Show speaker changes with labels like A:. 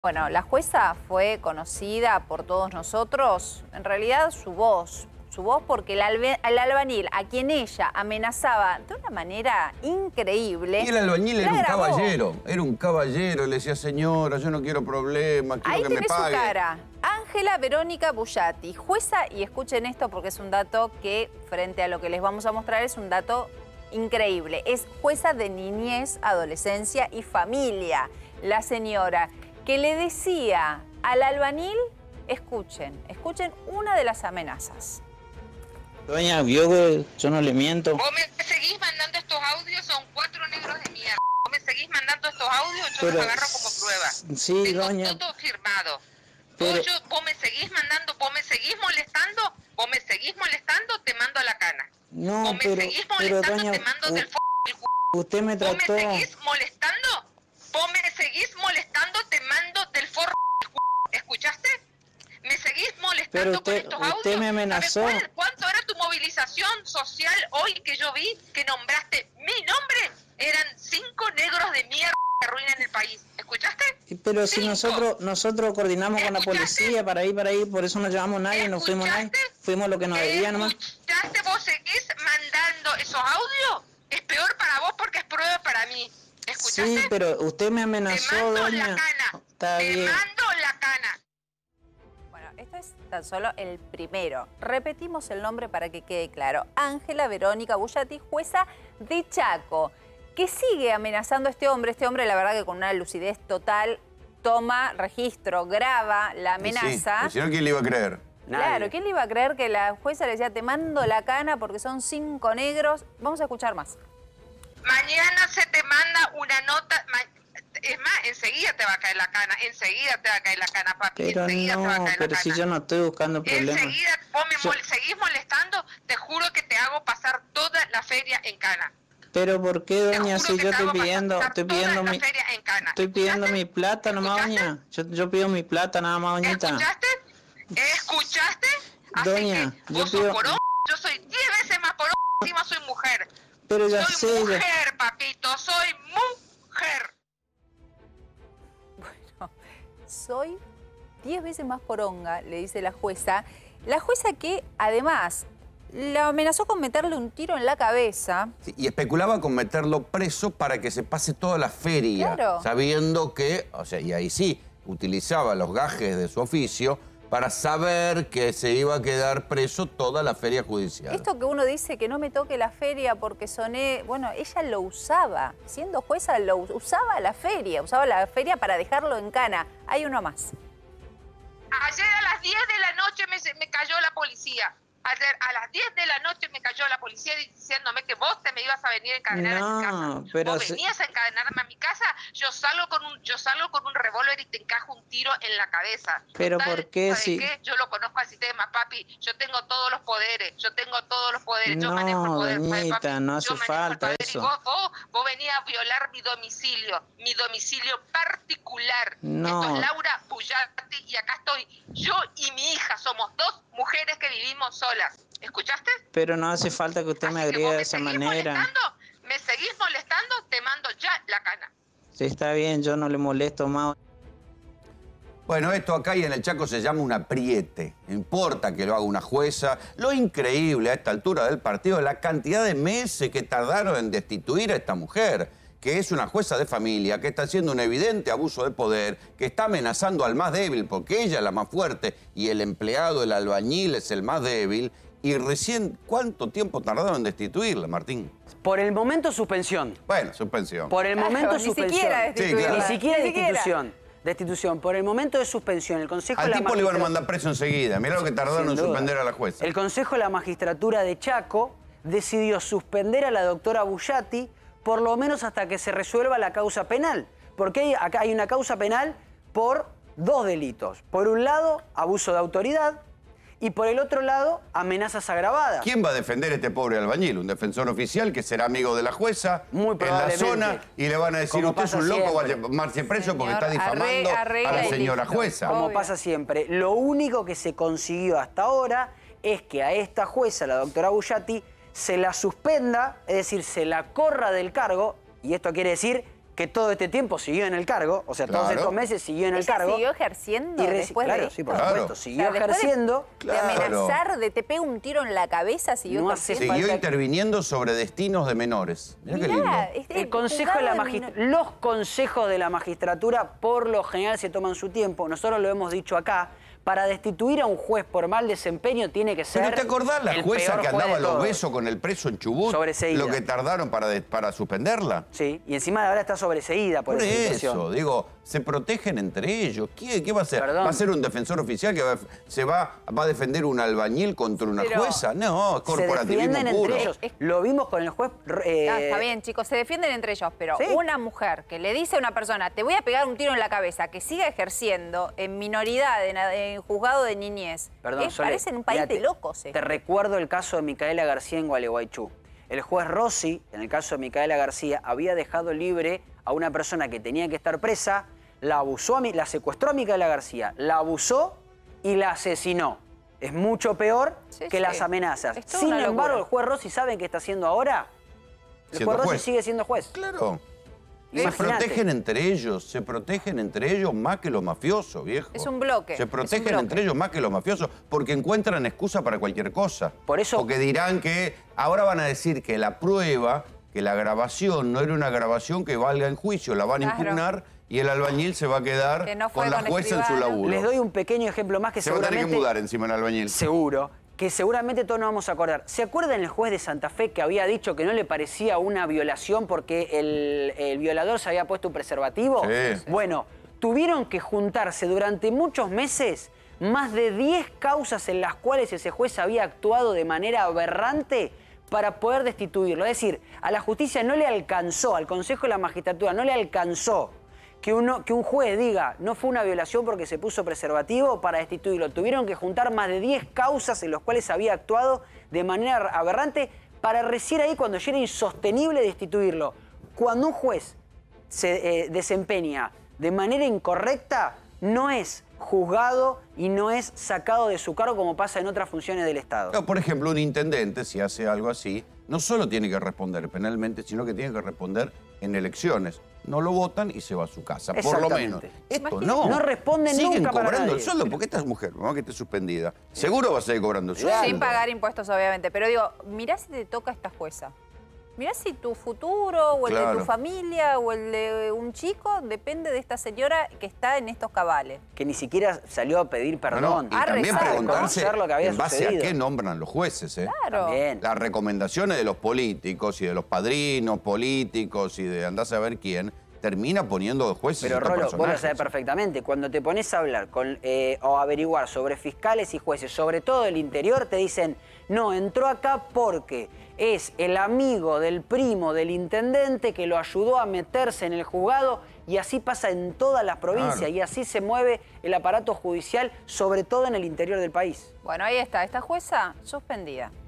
A: Bueno, la jueza fue conocida por todos nosotros, en realidad su voz porque el albañil a quien ella amenazaba de una manera increíble.
B: Y el albañil era un
A: grabó.
B: caballero, le decía, señora, yo no quiero problemas, quiero
A: Ahí
B: que me
A: tiene
B: pague.
A: su cara, Ángela Verónica Bullati, jueza, y escuchen esto porque es un dato que, frente a lo que les vamos a mostrar, es un dato increíble. Es jueza de niñez, adolescencia y familia. La señora que le decía al albañil, escuchen una de las amenazas.
C: Doña, yo no le miento.
D: Vos me seguís mandando estos audios, son 4 negros de mierda. Vos me seguís mandando estos audios, yo los agarro como prueba.
C: Sí,
D: tengo
C: doña.
D: todo firmado.
C: Pero...
D: Vos me seguís mandando, vos me seguís molestando, te mando a la cana.
C: No,
D: vos me seguís molestando,
C: doña,
D: te mando del
C: usted me trató...
D: Vos me seguís molestando, te mando del forro. ¿Escuchaste? Me seguís molestando con estos audios.
C: Usted me amenazó.
D: ¿Sabes cuánto era tu movilización social hoy que yo vi que nombraste mi nombre? Eran 5 negros de mierda que arruinan el país. ¿Escuchaste?
C: Pero
D: 5.
C: si nosotros coordinamos con la policía para ir, por eso no llevamos a nadie, no fuimos nadie. Fuimos lo que nos debían nomás.
D: ¿Escuchaste? ¿Vos seguís mandando esos audios? Es peor para vos porque es prueba para mí. ¿Escuchaste?
C: Sí, pero usted me amenazó,
D: te mando
C: doña.
D: La cana.
C: Está
D: te
C: bien.
D: mando la cana.
A: Bueno, esto es tan solo el primero. Repetimos el nombre para que quede claro. Ángela Verónica Bullati, jueza de Chaco, que sigue amenazando a este hombre. Este hombre, la verdad que con una lucidez total, toma registro, graba la amenaza.
B: Sí, ¿quién le iba a creer?
A: Claro, ¿quién le iba a creer que la jueza le decía, te mando la cana porque son 5 negros? Vamos a escuchar más.
D: Mañana se te manda una nota. Es más, enseguida te va a caer la cana. Enseguida te va a caer la cana, papi.
C: Pero
D: enseguida te va a caer
C: pero
D: la
C: si
D: cana.
C: yo no estoy buscando problemas.
D: Enseguida vos me seguís molestando, te juro que te hago pasar toda la feria en cana.
C: Pero ¿por qué, doña, si yo estoy pidiendo mi plata nomás, doña? Yo pido mi plata nada más, doñita.
D: ¿Escuchaste? Así
C: Doña,
D: que vos sos porón, yo soy 10 veces más porón, encima soy mujer.
C: Pero ya
D: soy
C: sé.
D: mujer, papito, soy mujer.
A: Bueno, soy 10 veces más poronga, le dice la jueza. La jueza que, además, la amenazó con meterle un tiro en la cabeza.
B: Sí, y especulaba con meterlo preso para que se pase toda la feria.
A: Claro.
B: Sabiendo que, o sea, y ahí sí, utilizaba los gajes de su oficio para saber que se iba a quedar preso toda la feria judicial.
A: Esto que uno dice que no me toque la feria porque soné... Bueno, ella lo usaba. Siendo jueza, usaba la feria para dejarlo en cana. Hay uno más.
D: Ayer a las 10 de la noche me cayó la policía. Ayer a las 10 de la noche me cayó la policía diciéndome que vos te me ibas a venir a encadenar a mi casa.
C: Pero
D: vos venías a encadenarme a mi casa, yo salgo con un revólver y te encajo un tiro en la cabeza.
C: Pero ¿por qué si...?
D: ¿Qué? Yo lo conozco al sistema, papi. Yo tengo todos los poderes. Yo manejo el poder.
C: Doñita,
D: papi.
C: no hace falta eso.
D: Y vos venías a violar mi domicilio particular.
C: No.
D: Esto es Laura Bullati y acá estoy yo y mi hija. Somos 2 mujeres que vivimos solas. ¿Escuchaste?
C: Pero no hace falta que usted me agregue de esa manera.
D: Me seguís molestando, te mando ya la cana.
C: Sí, está bien, yo no le molesto más.
B: Bueno, esto acá y en el Chaco se llama un apriete. No importa que lo haga una jueza. Lo increíble a esta altura del partido es la cantidad de meses que tardaron en destituir a esta mujer, que es una jueza de familia, que está haciendo un evidente abuso de poder, que está amenazando al más débil, porque ella es la más fuerte y el empleado, el albañil, es el más débil. Y recién, ¿cuánto tiempo tardaron en destituirla, Martín?
E: Por el momento, suspensión.
B: Bueno, suspensión.
E: Por el momento,
A: Ni
E: suspensión.
A: siquiera destituirla.
B: Sí, claro.
E: Ni siquiera destitución. Destitución. Por el momento de suspensión. El Consejo de
B: Al
E: la
B: tipo le iban a
E: Magistratura...
B: mandar preso enseguida. Mirá lo que tardaron en suspender a la jueza.
E: El Consejo de la Magistratura de Chaco decidió suspender a la doctora Bullati por lo menos hasta que se resuelva la causa penal. Porque acá hay una causa penal por 2 delitos. Por un lado, abuso de autoridad, y por el otro lado, amenazas agravadas.
B: ¿Quién va a defender a este pobre albañil? Un defensor oficial que será amigo de la jueza
E: Muy probablemente.
B: en la zona y le van a decir,
E: Como
B: usted es un
E: pasa
B: loco,
E: siempre.
B: vaya a marche preso porque está
A: Señor,
B: difamando a
A: arregla
B: la
A: y
B: señora
A: listo.
B: jueza.
E: Como
A: Obvio.
E: pasa siempre. Lo único que se consiguió hasta ahora es que a esta jueza, la doctora Bullati, se la suspenda, es decir, se la corra del cargo, y esto quiere decir que todo este tiempo siguió en el cargo, o sea, todos
B: Claro.
E: estos meses siguió en el
A: ¿Ella
E: cargo.
A: siguió ejerciendo
E: y
A: después de
E: claro,
A: esto?
E: sí, por
B: Claro.
E: supuesto,
A: O
E: siguió
A: sea, después
E: ejerciendo.
A: de amenazar, de te pego un tiro en la cabeza, siguió
E: No hace
A: ejerciendo.
B: Siguió
E: falta-
B: interviniendo sobre destinos de menores. Mirá qué lindo.
A: Mirá,
E: El consejo de la los consejos de la magistratura por lo general se toman su tiempo. Nosotros lo hemos dicho acá. Para destituir a un juez por mal desempeño tiene que ser.
B: ¿Pero te acordás la
E: el
B: jueza
E: peor
B: que
E: juez
B: andaba a
E: de
B: los
E: todos.
B: besos con el preso en Chubut?
E: Sobreseída.
B: Lo que tardaron para suspenderla.
E: Sí, y encima ahora está sobreseída por
B: Por
E: esa situación.
B: eso, digo, se protegen entre ellos. ¿Qué va a hacer?
E: Perdón.
B: ¿Va a ser un defensor oficial que va a defender un albañil contra una
A: Pero
B: jueza? No, es
E: Se
B: corporativismo
E: defienden
B: puro.
E: entre ellos. Lo vimos con el juez.
A: Está bien, chicos, se defienden entre ellos, pero
E: Sí.
A: una mujer que le dice a una persona, te voy a pegar un tiro en la cabeza, que siga ejerciendo en minoridad, en juzgado de niñez,
E: Perdón, Sole,
A: parece un país
E: mirá,
A: de locos.
E: Te recuerdo el caso de Micaela García en Gualeguaychú. El juez Rossi, en el caso de Micaela García, había dejado libre a una persona que tenía que estar presa, la secuestró a Micaela García, la abusó y la asesinó. Es mucho peor
A: Sí,
E: que
A: sí.
E: las amenazas.
A: Es toda
E: Sin
A: una
E: embargo,
A: locura.
E: el juez Rossi, ¿saben qué está haciendo ahora? El
B: Siendo
E: juez Rossi
B: juez.
E: sigue siendo juez.
B: Claro. Se
E: Imagínate.
B: protegen entre ellos más que los mafiosos, viejo.
A: Es un bloque,
B: Se
A: es un
B: protegen
A: bloque.
B: entre ellos más que los mafiosos porque encuentran excusa para cualquier cosa.
E: Por eso-
B: Porque dirán que ahora van a decir que la prueba, que la grabación no era una grabación que valga en juicio, la van a
A: Claro.
B: impugnar y el albañil se va a quedar
A: Que no fue
B: con la
A: con
B: jueza en su
A: escribano.
B: laburo.
E: Les doy un pequeño ejemplo más que
B: Se va a tener que
E: seguramente...
B: mudar encima el albañil.
E: Seguro, que seguramente todos nos vamos a acordar. ¿Se acuerdan el juez de Santa Fe que había dicho que no le parecía una violación porque el violador se había puesto un preservativo?
B: Sí.
E: Bueno, tuvieron que juntarse durante muchos meses más de 10 causas en las cuales ese juez había actuado de manera aberrante para poder destituirlo. Es decir, a la justicia no le alcanzó, al Consejo de la Magistratura no le alcanzó que un juez diga no fue una violación porque se puso preservativo para destituirlo. Tuvieron que juntar más de 10 causas en las cuales había actuado de manera aberrante para recién ahí, cuando ya era insostenible, destituirlo. Cuando un juez se desempeña de manera incorrecta, no es juzgado y no es sacado de su cargo como pasa en otras funciones del Estado.
B: Por ejemplo, un intendente, si hace algo así, no solo tiene que responder penalmente, sino que tiene que responder en elecciones. No lo votan y se va a su casa, por lo menos.
E: Exactamente.
B: Esto no.
E: No responde
B: Siguen
E: nunca para
B: cobrando el
E: nadie.
B: sueldo porque esta es mujer, vamos que esté suspendida. Seguro va a seguir cobrando el sueldo.
A: Sin pagar impuestos, obviamente. Pero digo, mirá si te toca esta jueza. Mirá si tu futuro o el de
B: Claro.
A: tu familia o el de un chico depende de esta señora que está en estos cabales.
E: Que ni siquiera salió a pedir
B: No,
E: perdón.
B: y
A: A
B: también
A: rezar,
B: preguntarse
E: conocer lo que había
B: en base
E: sucedido.
B: a qué nombran los jueces, ¿eh?
A: Claro.
E: También.
B: Las recomendaciones de los políticos y de los padrinos políticos y de andar a saber quién, termina poniendo jueces
E: Pero
B: estos
E: Rolo, vos lo
B: personajes.
E: sabés perfectamente. Cuando te pones a hablar o averiguar sobre fiscales y jueces, sobre todo del interior, te dicen, no, entró acá porque es el amigo del primo del intendente que lo ayudó a meterse en el juzgado, y así pasa en todas las provincias,
B: Claro.
E: y así se mueve el aparato judicial, sobre todo en el interior del país.
A: Bueno, ahí está. Esta jueza suspendida.